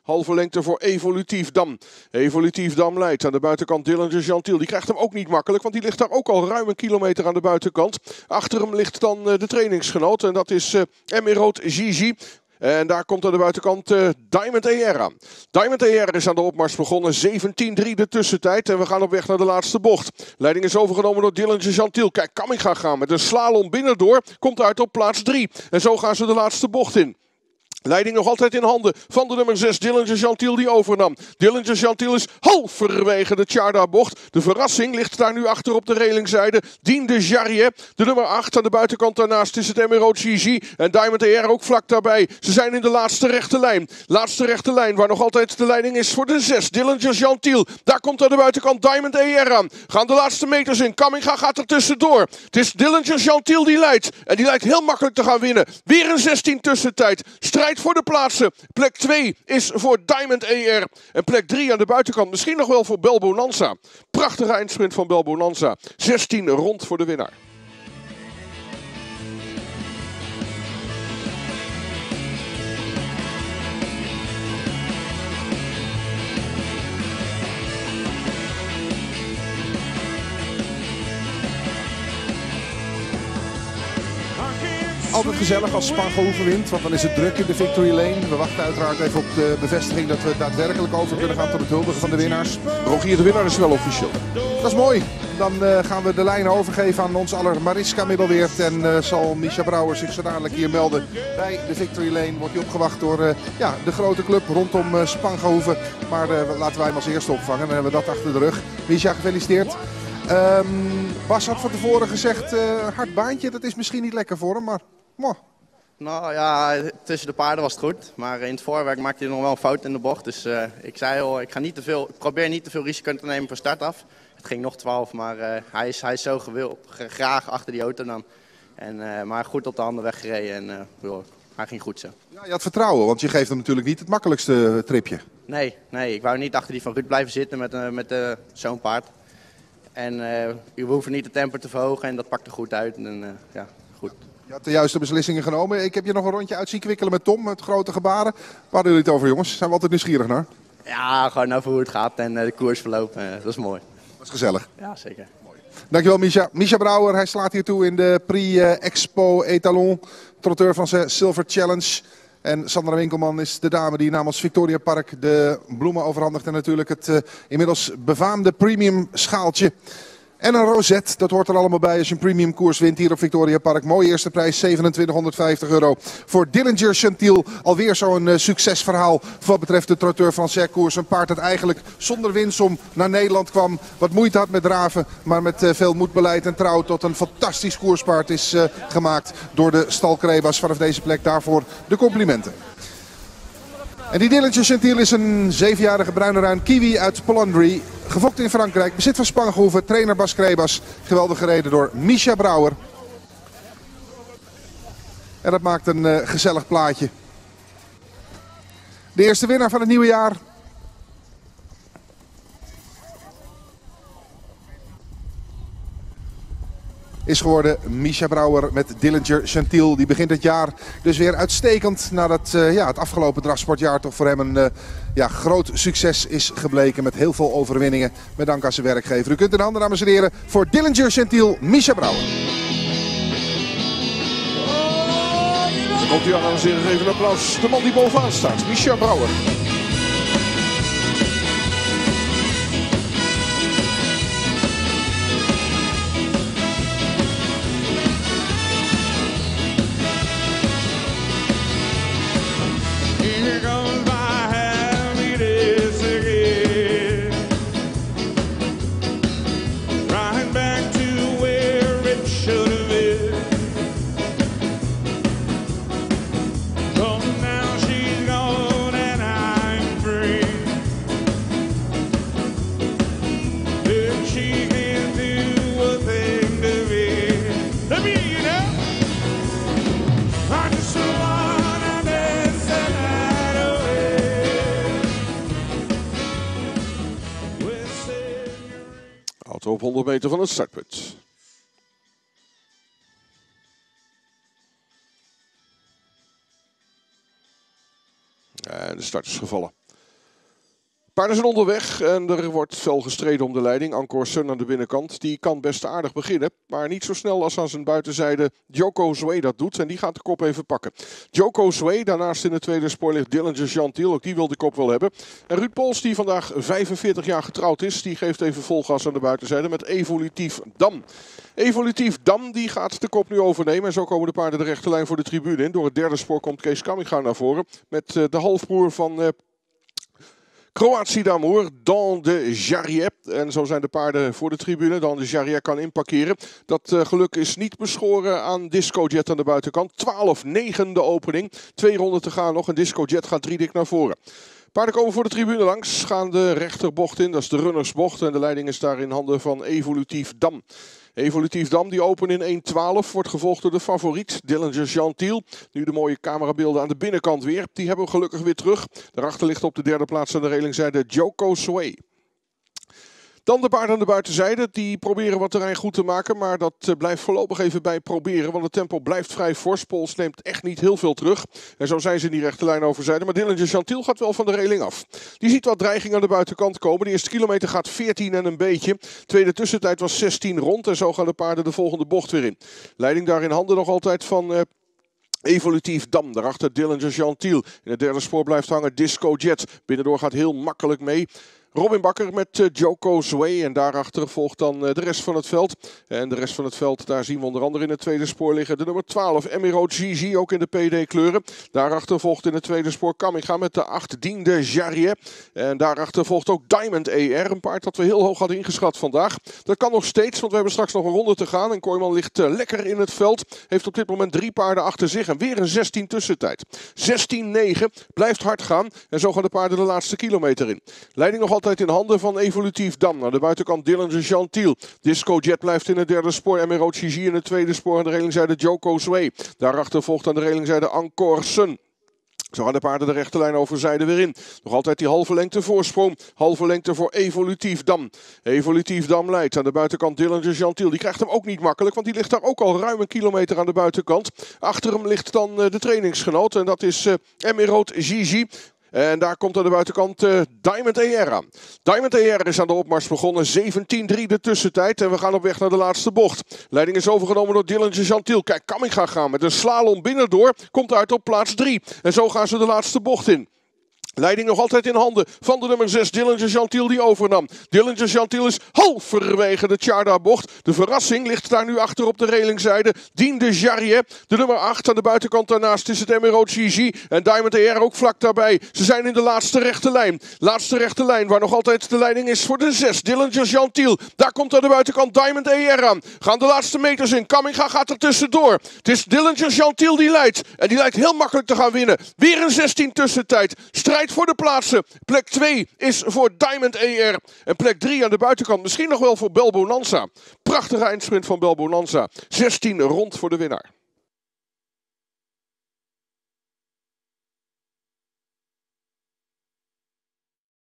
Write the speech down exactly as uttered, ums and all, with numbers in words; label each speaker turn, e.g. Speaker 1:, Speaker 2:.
Speaker 1: Halve lengte voor Evolutief Dam. Evolutief Dam leidt aan de buitenkant Dillinger Gentile. Die krijgt hem ook niet makkelijk, want die ligt daar ook al ruim een kilometer aan de buitenkant. Achter hem ligt dan de trainingsgenoot en dat is uh, Emerald Gigi. En daar komt aan de buitenkant uh, Diamond A R aan. Diamond A R is aan de opmars begonnen. zeventien drie de tussentijd. En we gaan op weg naar de laatste bocht. Leiding is overgenomen door Dillinger Gentile. Kijk, Kamminga gaan met een slalom binnendoor. Komt uit op plaats drie. En zo gaan ze de laatste bocht in. Leiding nog altijd in handen van de nummer zes, Dillinger Gentile, die overnam. Dillinger Gentile is halverwege de Tjarda-bocht. De verrassing ligt daar nu achter op de relingzijde. Dien de Jarrier, de nummer acht. Aan de buitenkant daarnaast is het M R O Gigi. En Diamond A R ook vlak daarbij. Ze zijn in de laatste rechte lijn. Laatste rechte lijn, waar nog altijd de leiding is voor de zes, Dillinger Gentile. Daar komt aan de buitenkant Diamond A R aan. Gaan de laatste meters in. Kamminga gaat er tussendoor. Het is Dillinger Gentile die leidt. En die lijkt heel makkelijk te gaan winnen. Weer een zestien tussentijd. Strijd voor de plaatsen. Plek twee is voor Diamond A R. En plek drie aan de buitenkant misschien nog wel voor Bel Bonanza. Prachtige eindsprint van Bel Bonanza. zestien rond voor de winnaar.
Speaker 2: Altijd gezellig als Spangenhoven wint, want dan is het druk in de Victory Lane. We wachten uiteraard even op de bevestiging dat we daadwerkelijk over kunnen gaan tot het huldigen van de winnaars.
Speaker 1: Rogier, de winnaar is wel officieel.
Speaker 2: Dat is mooi. Dan uh, gaan we de lijn overgeven aan ons aller Mariska Middelweert. En uh, zal Misha Brouwer zich zo dadelijk hier melden bij de Victory Lane. Wordt hij opgewacht door uh, ja, de grote club rondom uh, Spangenhoven. Maar uh, laten wij hem als eerste opvangen. Dan hebben we dat achter de rug. Misha, gefeliciteerd. Um, Bas had van tevoren gezegd, uh, hard baantje, dat is misschien niet lekker voor hem, maar... Mooi.
Speaker 3: Nou ja, tussen de paarden was het goed. Maar in het voorwerk maakte hij nog wel een fout in de bocht. Dus uh, ik zei al, ik, ga niet te veel, ik probeer niet te veel risico te nemen van start af. Het ging nog twaalf, maar uh, hij, is, hij is zo gewil, graag achter die auto dan. En, uh, maar goed op de handen weggereden en uh, joh, hij ging goed zo.
Speaker 2: Ja, je had vertrouwen, want je geeft hem natuurlijk niet het makkelijkste tripje.
Speaker 3: Nee, nee, ik wou niet achter die van Ruud blijven zitten met, uh, met uh, zo'n paard. En uh, we hoeven niet de tempo te verhogen en dat pakte goed uit. En, uh, ja, goed.
Speaker 2: Je had de juiste beslissingen genomen. Ik heb je nog een rondje uit zien kwikkelen met Tom, met grote gebaren. Waar hadden jullie het over, jongens? Zijn we altijd nieuwsgierig naar?
Speaker 3: Ja, gewoon over hoe het gaat en uh, de koersverloop. Uh, dat is mooi.
Speaker 2: Dat is gezellig.
Speaker 3: Ja, zeker.
Speaker 2: Mooi. Dankjewel, Misha. Misha Brouwer, hij slaat hier toe in de Prix Expo Etalon. Trotteur van zijn Silver Challenge. En Sandra Winkelman is de dame die namens Victoria Park de bloemen overhandigt. En natuurlijk het uh, inmiddels befaamde premium schaaltje. En een rozet, dat hoort er allemaal bij als je een premium koers wint hier op Victoria Park. Mooie eerste prijs, zevenentwintighonderdvijftig euro voor Dillinger Gentile. Alweer zo'n uh, succesverhaal wat betreft de Trotteur Français koers. Een paard dat eigenlijk zonder winsom naar Nederland kwam. Wat moeite had met draven, maar met uh, veel moedbeleid en trouw tot een fantastisch koerspaard is uh, gemaakt door de stal Krebas. Vanaf deze plek daarvoor de complimenten. En die Dillinger Gentile is een zevenjarige bruine ruin kiwi uit Pollandry. Gefokt in Frankrijk, bezit van Spangenhoven, trainer Bas Krebas. Geweldig gereden door Misha Brouwer. En dat maakt een uh, gezellig plaatje. De eerste winnaar van het nieuwe jaar. Is geworden Misha Brouwer met Dillinger Gentile. Die begint het jaar dus weer uitstekend. Nadat uh, ja, het afgelopen drafsportjaar toch voor hem een uh, ja, groot succes is gebleken. Met heel veel overwinningen. Met dank aan zijn werkgever. U kunt in handen, dames en heren, voor Dillinger Gentile, Misha Brouwer.
Speaker 1: Dan komt u aan, dames en heren, even een applaus. De man die bovenaan staat, Misha Brouwer. Op honderd meter van het startpunt. En de start is gevallen. Paarden zijn onderweg en er wordt fel gestreden om de leiding. Encore Sun aan de binnenkant, die kan best aardig beginnen. Maar niet zo snel als aan zijn buitenzijde Joko Sway dat doet. En die gaat de kop even pakken. Joko Sway, daarnaast in het tweede spoor ligt Dillinger Gentile. Ook die wil de kop wel hebben. En Ruud Pols, die vandaag vijfenveertig jaar getrouwd is, die geeft even vol gas aan de buitenzijde met Evolutief Dam. Evolutief Dam, die gaat de kop nu overnemen. En zo komen de paarden de rechte lijn voor de tribune in. Door het derde spoor komt Kees Kamminga naar voren. Met uh, de halfbroer van Uh, Croatie d'Amour, Dans de Jarriet. En zo zijn de paarden voor de tribune. Dans de Jarriet kan inparkeren. Dat uh, geluk is niet beschoren aan Disco Jet aan de buitenkant. twaalf negen de opening. Twee ronden te gaan nog en Disco Jet gaat drie dik naar voren. Paarden komen voor de tribune langs, gaan de rechterbocht in. Dat is de runnersbocht en de leiding is daar in handen van Evolutief Dam. Evolutief Dam, die open in één twaalf, wordt gevolgd door de favoriet Dillinger Gentile. Nu de mooie camerabeelden aan de binnenkant weer. Die hebben we gelukkig weer terug. Daarachter ligt op de derde plaats aan de relingzijde Joko Sway. Dan de paarden aan de buitenzijde. Die proberen wat terrein goed te maken. Maar dat uh, blijft voorlopig even bij proberen. Want het tempo blijft vrij fors. Pols neemt echt niet heel veel terug. En zo zijn ze in die rechte lijn overzijde. Maar Dillinger Gentile gaat wel van de reling af. Die ziet wat dreiging aan de buitenkant komen. De eerste kilometer gaat veertien en een beetje. Tweede tussentijd was zestien rond. En zo gaan de paarden de volgende bocht weer in. Leiding daar in handen nog altijd van Uh, Evolutief Dam, daarachter Dillinger Gentile. In het derde spoor blijft hangen Disco Jet. Binnendoor gaat heel makkelijk mee Robin Bakker met uh, Joko Sway. En daarachter volgt dan uh, de rest van het veld. En de rest van het veld, daar zien we onder andere in het tweede spoor liggen de nummer twaalf, Emerald Gigi, ook in de P D kleuren. Daarachter volgt in het tweede spoor Kamminga met de acht, Dans de Jarriet. En daarachter volgt ook Diamond E R, een paard dat we heel hoog hadden ingeschat vandaag. Dat kan nog steeds, want we hebben straks nog een ronde te gaan. En Kooijman ligt uh, lekker in het veld. Heeft op dit moment drie paarden achter zich en weer een zestien tussentijd. zestien negen, blijft hard gaan. En zo gaan de paarden de laatste kilometer in. Leiding nog altijd in handen van Evolutief Dam. Aan de buitenkant Dillinger Gentile. Disco Jet blijft in het derde spoor. Emerald Gigi in het tweede spoor. Aan de relingzijde Joko Sway. Daarachter volgt aan de relingzijde Encore Sun. Zo gaan de paarden de rechte lijn overzijde weer in. Nog altijd die halve lengte voorsprong. Halve lengte voor Evolutief Dam. Evolutief Dam leidt. Aan de buitenkant Dillinger Gentile. Die krijgt hem ook niet makkelijk, want die ligt daar ook al ruim een kilometer aan de buitenkant. Achter hem ligt dan uh, de trainingsgenoot. En dat is uh, Emerald Gigi. En daar komt aan de buitenkant uh, Diamond E R aan. Diamond E R is aan de opmars begonnen. zeventien drie de tussentijd. En we gaan op weg naar de laatste bocht. Leiding is overgenomen door Dillinger Gentile. Kijk, Kamminga gaan met een slalom binnendoor. Komt uit op plaats drie. En zo gaan ze de laatste bocht in. Leiding nog altijd in handen van de nummer zes, Dillinger Gentile, die overnam. Dillinger Gentile is halverwege de Tjarda-bocht. De verrassing ligt daar nu achter op de relingzijde. Dans de Jarriet, de nummer acht. Aan de buitenkant daarnaast is het Emerald Gigi. En Diamond E R ook vlak daarbij. Ze zijn in de laatste rechte lijn. Laatste rechte lijn, waar nog altijd de leiding is voor de zes, Dillinger Gentile. Daar komt aan de buitenkant Diamond E R aan. Gaan de laatste meters in. Kamminga gaat er tussendoor. Het is Dillinger Gentile die leidt. En die lijkt heel makkelijk te gaan winnen. Weer een zestien tussentijd. Strijd voor de plaatsen. Plek twee is voor Diamond E R. En plek drie aan de buitenkant misschien nog wel voor Bel Bonanza. Prachtige eindsprint van Bel Bonanza. zestien rond voor de winnaar.